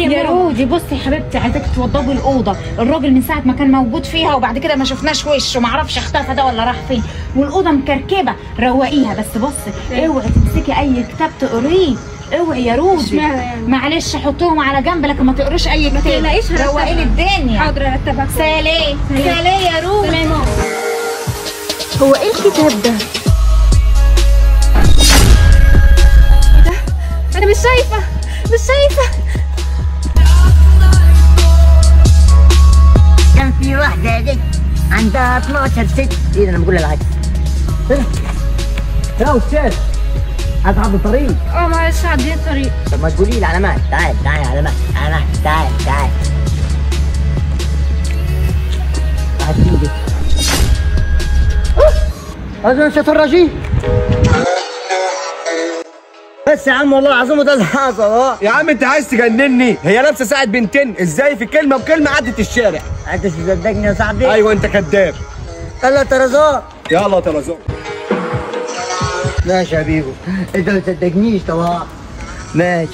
ايه يا رودي بصي يا حبيبتي، عايزاكي توضبي الاوضه. الراجل من ساعه ما كان موجود فيها وبعد كده ما شفناش وشه، ما اعرفش اختفى ده ولا راح فين، والاوضه مكركبه. روقيها بس. بصي اوعي تمسكي اي كتاب تقريه، اوعي يا رودي. يعني؟ معلش حطهم على جنب لكن ما تقريش اي كتاب. ما تقلقيش، روقي لي الدنيا. حاضر ارتبها. سلام سلام يا رودي. سلام يا ماما. هو ايه الكتاب ده؟ انا مش شايفه مش شايفه. كان في واحدة دي عندها 12 ست. ايه ده، انا بقول العكس. يا استاذ اصعب الطريق. معلش عديت الطريق. طب ما تقولي لي العلامات. تعال علامات تعال هتيجي. أعوذ الشيطان الرجيم. بس يا عم والله العظيم ده اللي حصل. يا عم انت عايز تجنني؟ هي لابسه ساعه بنتين، ازاي في كلمه بكلمه عدت الشارع؟ انت مش مصدقني يا صاحبي؟ ايوه انت كذاب. يلا طرزان. يلا طرزان. ماشي يا بيبو، انت ما تصدقنيش طبعا. ماشي.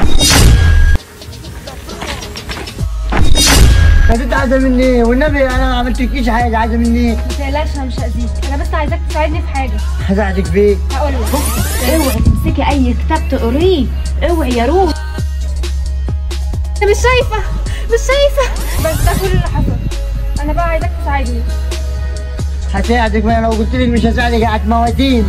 بس انت عايزه مني ايه؟ والنبي انا ما عملتلكيش حاجه. عايزه مني ايه؟ ما تقلقش انا مش هاذيك، انا بس عايزاك تساعدني في حاجه. هساعدك فيه. هقول لك. اوعي تمسكي اي كتاب تقريه، اوعي يا رودي. انا مش شايفه بس ده كل اللي حصل. انا بقى عايزاك تساعدني. هساعدك، ما انا لو قلت لك مش هساعدك هتموتيني.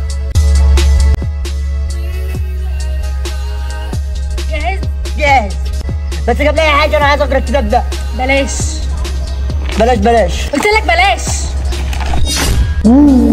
جاهز. بس قبل اي حاجه انا عايز اقرا الكتاب ده. بلاش. بلاش. قلت لك بلاش.